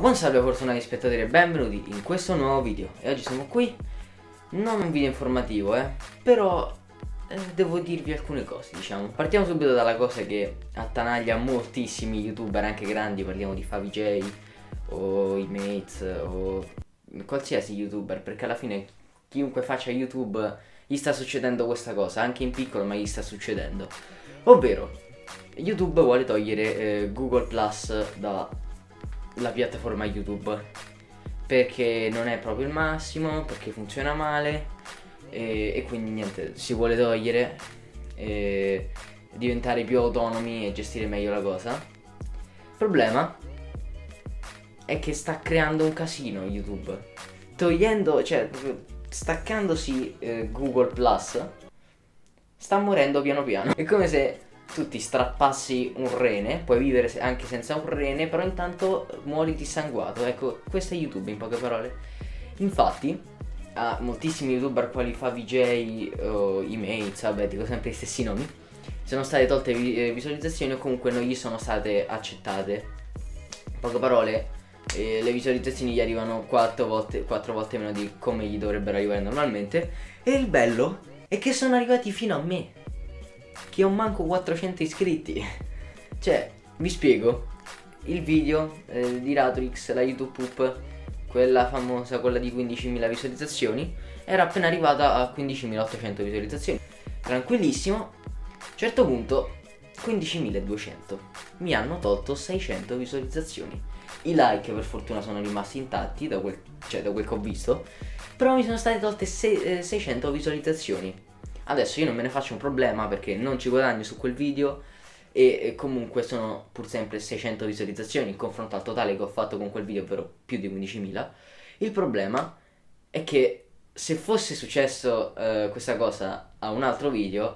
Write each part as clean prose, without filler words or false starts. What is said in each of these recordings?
Buon salve fortunati spettatori e benvenuti in questo nuovo video. E oggi siamo qui, non un video informativo però devo dirvi alcune cose, diciamo. Partiamo subito dalla cosa che attanaglia moltissimi youtuber, anche grandi. Parliamo di Favij o i Mates o qualsiasi youtuber, perché alla fine chiunque faccia YouTube gli sta succedendo questa cosa, anche in piccolo, ma gli sta succedendo. Ovvero, YouTube vuole togliere Google Plus dalla piattaforma YouTube perché non è proprio il massimo, perché funziona male e quindi niente, si vuole togliere, diventare più autonomi e gestire meglio la cosa. Il problema è che sta creando un casino YouTube, togliendo, cioè staccandosi Google Plus, sta morendo piano piano. È come se tu ti strappassi un rene, puoi vivere anche senza un rene, però intanto muori dissanguato. Ecco, questo è YouTube in poche parole. Infatti, a moltissimi youtuber quali Favij o i Mates, vabbè, dico sempre gli stessi nomi, sono state tolte visualizzazioni o comunque non gli sono state accettate. In poche parole, le visualizzazioni gli arrivano 4 volte meno di come gli dovrebbero arrivare normalmente. E il bello è che sono arrivati fino a me, che ho manco 400 iscritti. Cioè, vi spiego. Il video di Radrix, la YouTube Poop, quella famosa, quella di 15.000 visualizzazioni, era appena arrivata a 15.800 visualizzazioni. Tranquillissimo. A un certo punto 15.200. Mi hanno tolto 600 visualizzazioni. I like per fortuna sono rimasti intatti da quel che ho visto, però mi sono state tolte 600 visualizzazioni. Adesso io non me ne faccio un problema perché non ci guadagno su quel video e comunque sono pur sempre 600 visualizzazioni in confronto al totale che ho fatto con quel video, ovvero più di 15.000. Il problema è che se fosse successo questa cosa a un altro video,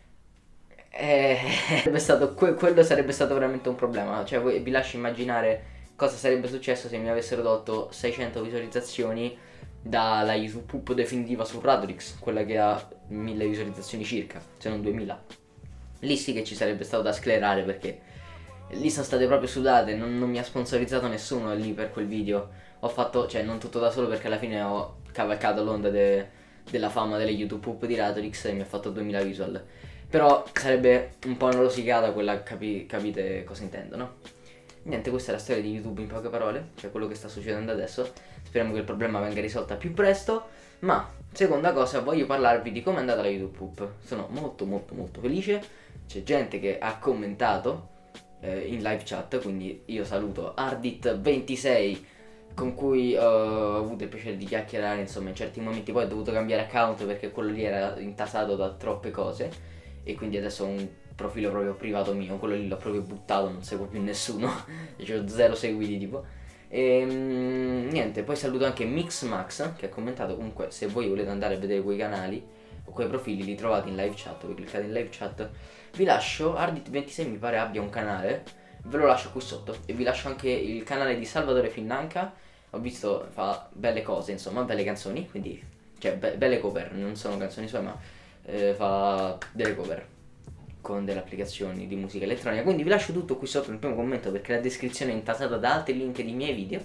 quello sarebbe stato veramente un problema. Cioè, vi lascio immaginare cosa sarebbe successo se mi avessero tolto 600 visualizzazioni dalla YouTube Poop definitiva su Radrix, quella che ha 1000 visualizzazioni circa, se non 2000. Lì sì che ci sarebbe stato da sclerare, perché lì sono state proprio sudate, non mi ha sponsorizzato nessuno lì per quel video. Ho fatto, cioè non tutto da solo, perché alla fine ho cavalcato l'onda della fama delle YouTube Poop di Radrix e mi ha fatto 2000 visual. Però sarebbe un po' una rosicata quella, capite cosa intendo, no? Niente, questa è la storia di YouTube in poche parole, cioè quello che sta succedendo adesso. Speriamo che il problema venga risolto al più presto. Ma, seconda cosa, voglio parlarvi di come è andata la YouTube Poop. Sono molto felice. C'è gente che ha commentato in live chat, quindi io saluto Ardit26, con cui ho avuto il piacere di chiacchierare, insomma, in certi momenti. Poi ho dovuto cambiare account perché quello lì era intasato da troppe cose e quindi adesso ho un profilo proprio privato mio, quello lì l'ho proprio buttato, non seguo più nessuno. Ho 0 seguiti tipo. E niente, poi saluto anche Mixmax che ha commentato. Comunque, se voi volete andare a vedere quei canali o quei profili, li trovate in live chat. Voi cliccate in live chat, vi lascio Ardit26, mi pare abbia un canale, ve lo lascio qui sotto. E vi lascio anche il canale di Salvatore Finnanca. Ho visto fa belle cose, insomma, belle canzoni, quindi, cioè belle cover, non sono canzoni sue, ma fa delle cover con delle applicazioni di musica elettronica. Quindi vi lascio tutto qui sotto nel primo commento, perché la descrizione è intasata da altri link di miei video.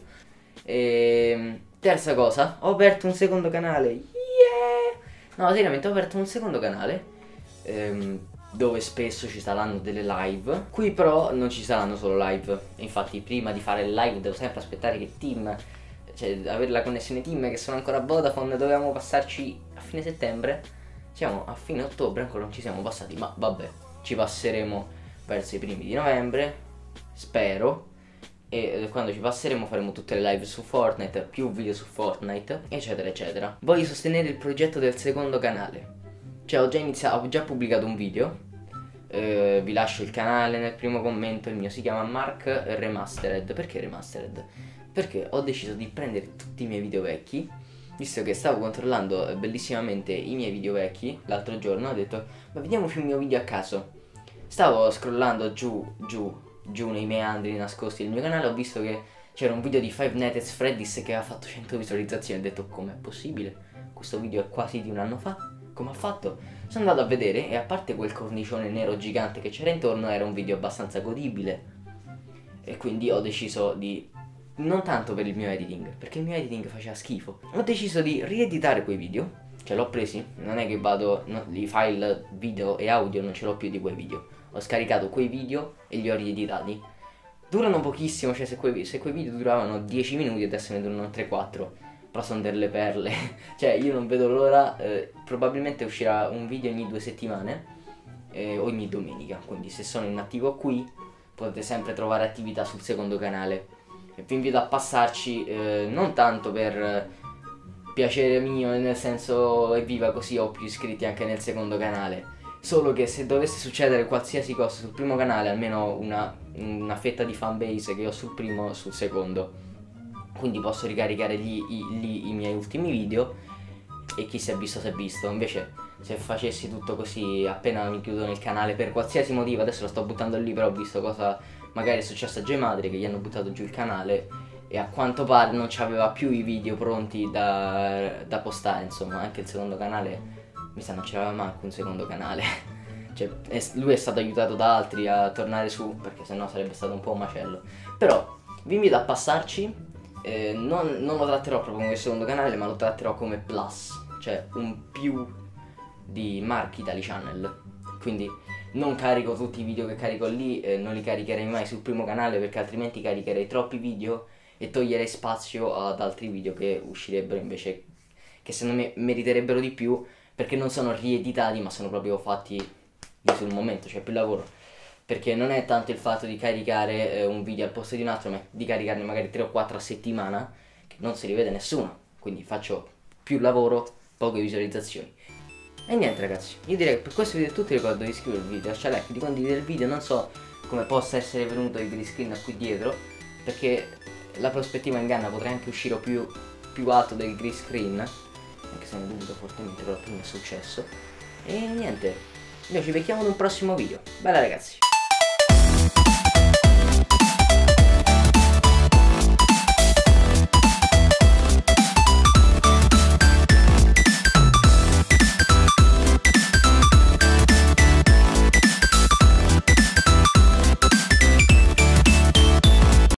E terza cosa, ho aperto un secondo canale. Yeah! No, seriamente, ho aperto un secondo canale dove spesso ci saranno delle live. Qui però non ci saranno solo live. Infatti prima di fare il live devo sempre aspettare che Team, cioè avere la connessione Team, che sono ancora a Vodafone. Dovevamo passarci a fine settembre, siamo a fine ottobre, ancora non ci siamo passati, ma vabbè, ci passeremo verso i primi di novembre, spero. E quando ci passeremo faremo tutte le live su Fortnite, più video su Fortnite, eccetera eccetera. Voglio sostenere il progetto del secondo canale. Cioè ho già pubblicato un video, vi lascio il canale nel primo commento. Il mio si chiama Mark Remastered. Perché Remastered? Perché ho deciso di prendere tutti i miei video vecchi, visto che stavo controllando bellissimamente i miei video vecchi l'altro giorno. Ho detto, ma vediamo più un mio video a caso. Stavo scrollando giù nei meandri nascosti del mio canale, ho visto che c'era un video di Five Nights at Freddy's che aveva fatto 100 visualizzazioni. Ho detto, com'è possibile? Questo video è quasi di un anno fa, come ha fatto? Sono andato a vedere e, a parte quel cornicione nero gigante che c'era intorno, era un video abbastanza godibile. E quindi ho deciso di non tanto per il mio editing, perché il mio editing faceva schifo. Ho deciso di rieditare quei video, cioè l'ho presi, non è che vado, no, i file video e audio non ce l'ho più di quei video. Ho scaricato quei video e li ho rieditati. Durano pochissimo, cioè se quei video duravano 10 minuti adesso ne durano 3-4. Però sono delle perle. Cioè io non vedo l'ora, probabilmente uscirà un video ogni 2 settimane, ogni domenica. Quindi se sono inattivo qui potete sempre trovare attività sul secondo canale. E vi invito a passarci, non tanto per piacere mio, nel senso evviva così ho più iscritti anche nel secondo canale. Solo che se dovesse succedere qualsiasi cosa sul primo canale, almeno una fetta di fanbase che ho sul primo, sul secondo. Quindi posso ricaricare lì i miei ultimi video e chi si è visto si è visto. Invece se facessi tutto così appena mi chiudo nel canale per qualsiasi motivo, adesso lo sto buttando lì, però ho visto cosa magari è successo a Gematri, che gli hanno buttato giù il canale e a quanto pare non c'aveva più i video pronti da postare, insomma. Anche il secondo canale mi sa non c'aveva manco un secondo canale. Cioè lui è stato aiutato da altri a tornare su, perché sennò sarebbe stato un po' un macello. Però vi invito a passarci, non lo tratterò proprio come secondo canale, ma lo tratterò come plus, cioè un più di Mark Italy Channel. Quindi non carico tutti i video che carico lì, non li caricherei mai sul primo canale, perché altrimenti caricherei troppi video e toglierei spazio ad altri video che uscirebbero invece, che secondo me meriterebbero di più, perché non sono rieditati ma sono proprio fatti lì sul momento, cioè più lavoro. Perché non è tanto il fatto di caricare un video al posto di un altro, ma di caricarne magari 3 o 4 a settimana, che non si rivede nessuno. Quindi faccio più lavoro, poche visualizzazioni. E niente ragazzi, io direi che per questo video è tutto. Ricordo di iscrivervi, di lasciare like, di condividere il video. Non so come possa essere venuto il green screen qui dietro, perché la prospettiva inganna, potrei anche uscire più alto del green screen, anche se ne dubito fortemente, però prima è successo. E niente, noi ci becchiamo in un prossimo video. Bella ragazzi.